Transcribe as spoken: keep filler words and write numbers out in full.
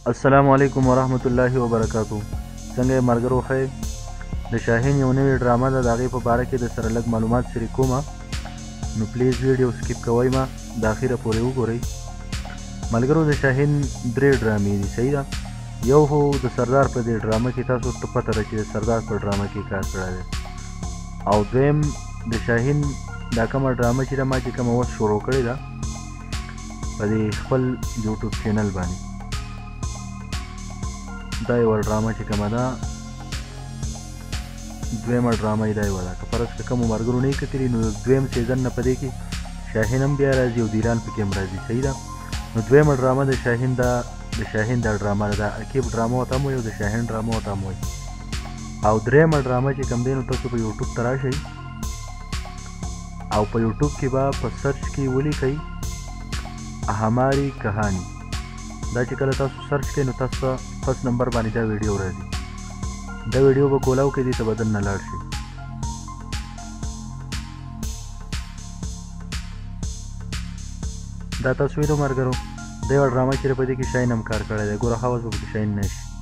अस्सलामु अलैकुम वरहमतुल्लाहि वबरकातुहू। څنګه یې ملګرو ښه یې؟ د شاهین یو نوې ډرامه ده، د هغې په باره کې د سره لږ معلومات شریکوم، نو پلیز ویډیو سکیپ کوئ ما د اخره پورې وګورئ. ملګرو د شاهین درې ډرامې دي، صحیح ده. یو خو د سردار په دې ډرامه کې تاسو ته پته ده چې د سردار په ډرامه کې کار کړی دی، او دویم د شاهین دا کومه ډرامه چې ده ما چې کومه اوس شروع کړې ده په دې خپل یوټیوب چینل باندې، دا یوه ډرامه چې کومه ده دویمه ډرامه یې دا یوه ده. که فرض که کومو ملګرو نه یې کتلي نو دویم سیزن نه په دې کې شاهین هم بیا راځي او دیلان پکې هم راځي، صحیح ده. نو دویمه ډرامه د شاهین دا د شاهین دا ډرامه ده، د عقیب ډرامه ورته هم وایي او د شاهین ډرامه ورته هم وایي. او دریمه ډرامه چې کوم دی نو تاسو په یوټیوب ته راشئ او په یوټیوب کې به په سرچ کې ولیکئ هماری کهانی. دا چې کله تاسو سرچ کوئ نو تاسو ته فرست نمبر باندې دا ویډیو راځي، دا ویډیو به کولاو کې دې ته بدن نه لاړ شي. دا تاسو وینو ملګرو دا یوه ډرامه چې په دې کې شاهین هم کار کړی دی، ګوره ښه اوس به پکې شاهین نه شي.